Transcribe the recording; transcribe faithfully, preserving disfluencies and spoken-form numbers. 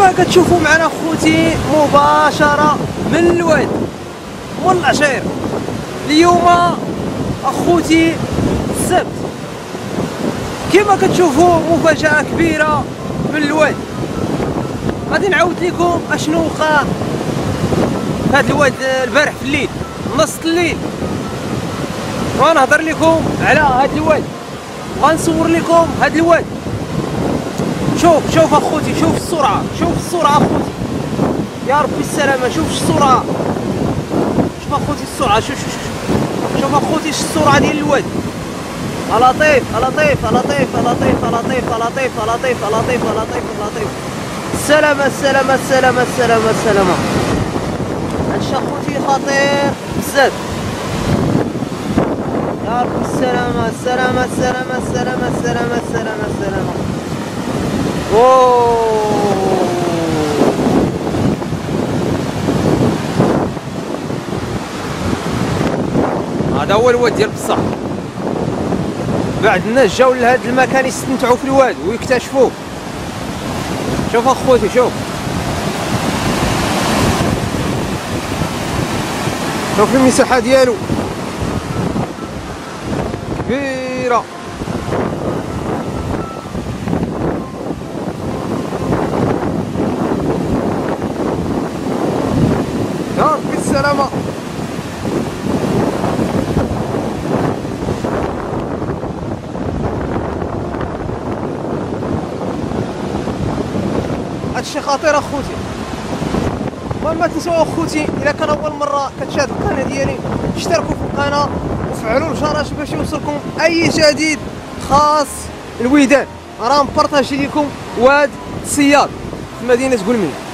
كما كتشوفوا معنا خوتي مباشرة من الواد من العشير. اليوم اخوتي السبت، كما كتشوفوا مفاجأة كبيرة من الواد. غادي نعاود لكم اشنو وقع في هذا الواد البارح في الليل نص الليل، وغنهضر لكم على هذا الواد وغنصور لكم هذا الواد. شوف شوف اخوتي، شوف السرعة، شوف السرعة اخوتي، يا ربي السلامة. شوف السرعة، شوف اخوتي السرعة، شوف شوف شوف شوف اخوتي السرعة ديال الواد. لطيف لطيف لطيف لطيف لطيف لطيف لطيف لطيف لطيف لطيف. السلامة السلامة السلامة السلامة السلامة. هادشي اخوتي خطير بزاف. يا ربي السلامة السلامة السلامة السلامة السلامة السلامة السلامة. اوه هذا هو الواد ديال بصح. بعد الناس جاو لهذا المكان يستمتعوا في الواد ويكتشفوه. شوف اخوتي، شوف شوف المساحة ديالو كبيرة. يا ربي السلامة. هادشي خطير اخوتي. وما تنساو اخوتي، الا كان اول مره كتشاهدوا القناه ديالي اشتركوا في القناه وفعلوا الجرس باش يوصلكم اي جديد خاص الودان. راه مبارطاجي لكم واد الصياد في مدينه قلمية.